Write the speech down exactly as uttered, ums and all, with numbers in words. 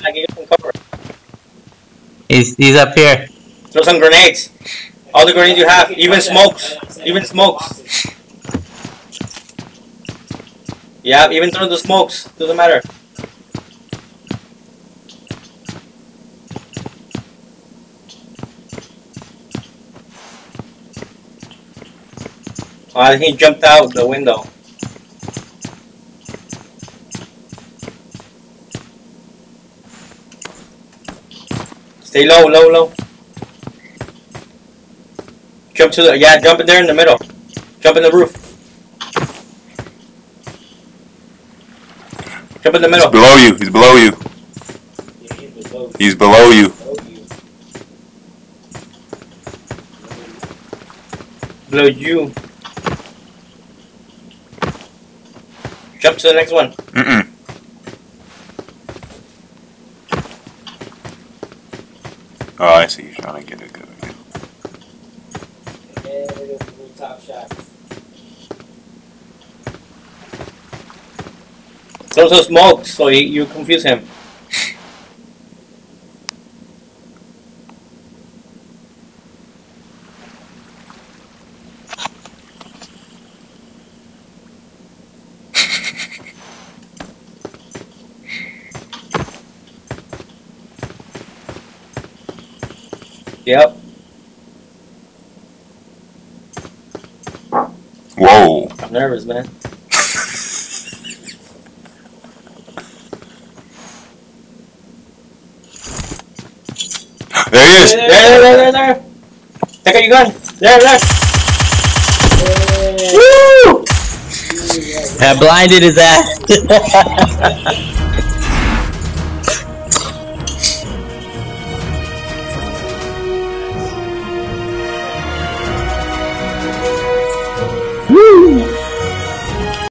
I can get some cover. He's he's up here. Throw some grenades. All the grenades you have, even smokes, even smokes. Yeah, even throw the smokes. Doesn't matter. Oh, I think he jumped out the window. Stay low, low, low. Jump to the, yeah, jump in there in the middle. Jump in the roof. Jump in the middle. He's below you, he's below you. He's below you. Below you. Jump to the next one. Mm-mm. Oh, I see. You're trying to get a good view. Top shot. Throw some smoke so you, you confuse him. Yep. Whoa. I'm nervous, man. There he is. There, there, there, there, there. Take out your gun. There, there. Hey. Woo! I blinded his ass.